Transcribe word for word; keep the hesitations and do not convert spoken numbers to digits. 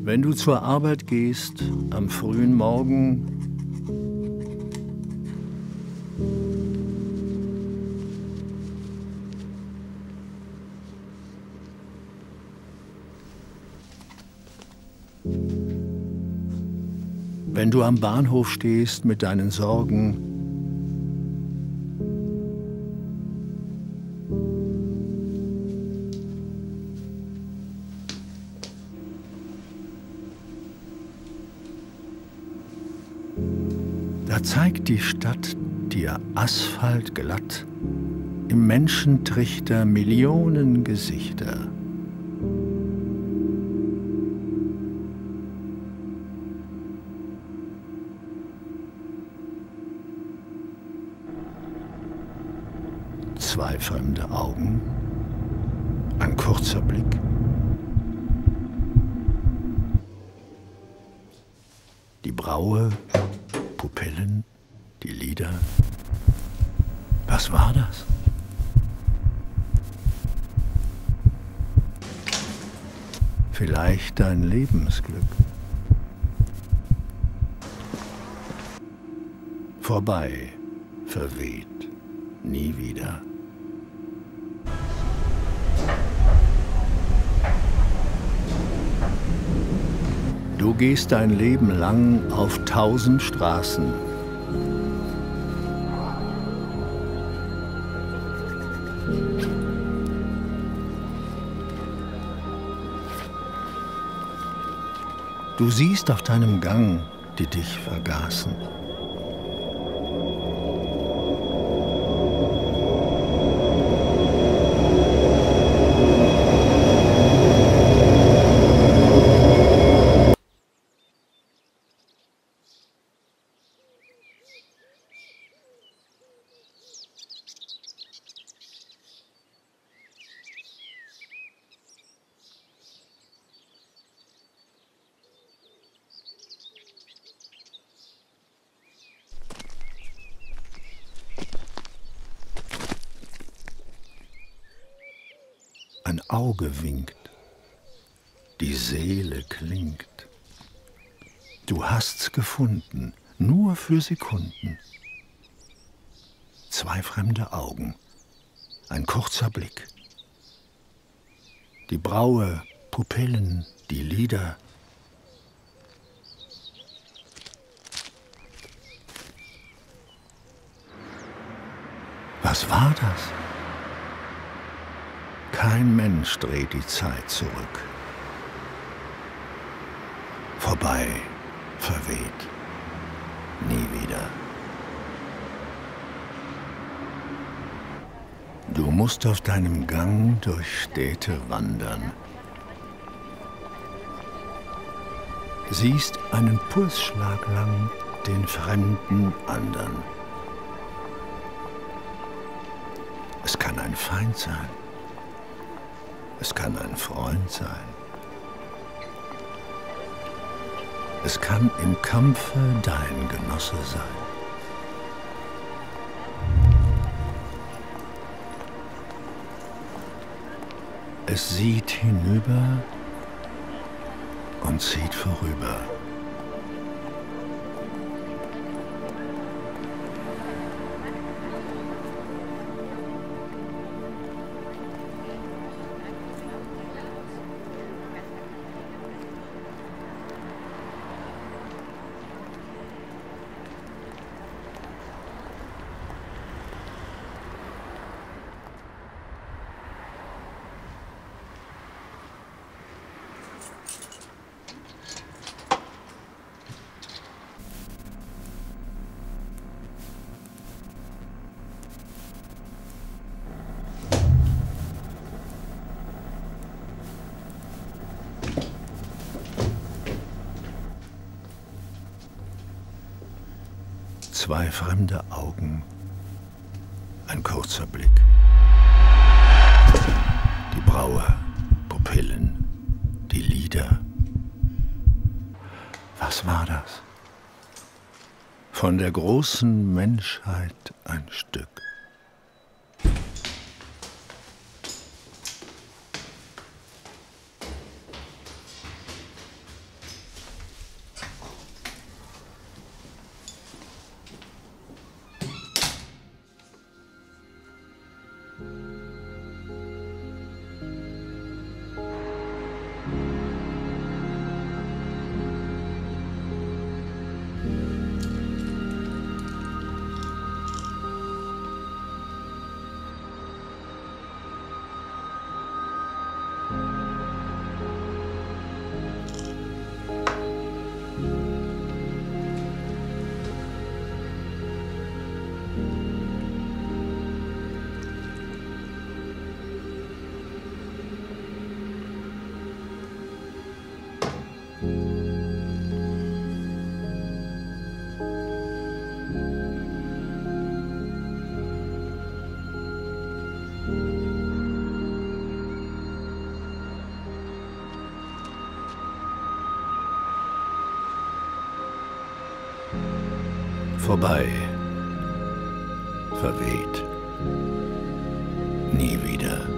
Wenn du zur Arbeit gehst am frühen Morgen, wenn du am Bahnhof stehst mit deinen Sorgen, da zeigt die Stadt dir asphaltglatt im Menschentrichter Millionen Gesichter. Zwei fremde Augen, ein kurzer Blick. Die Braue, Pupillen, die Lider. Was war das? Vielleicht dein Lebensglück. Vorbei, verweht, nie wieder. Du gehst dein Leben lang auf tausend Straßen. Du siehst auf deinem Gang, die dich vergaßen. Ein Auge winkt, die Seele klingt. Du hast's gefunden, nur für Sekunden. Zwei fremde Augen, ein kurzer Blick. Die Braue, Pupillen, die Lider. Was war das? Kein Mensch dreht die Zeit zurück. Vorbei, verweht, nie wieder. Du musst auf deinem Gang durch Städte wandern. Siehst einen Pulsschlag lang den fremden andern. Es kann ein Feind sein. Es kann ein Freund sein. Es kann im Kampfe dein Genosse sein. Es sieht hinüber und zieht vorüber. Zwei fremde Augen, ein kurzer Blick. Die Braue, Pupillen, die Lider. Was war das? Von der großen Menschheit ein Stück. Vorbei. Verweht. Nie wieder.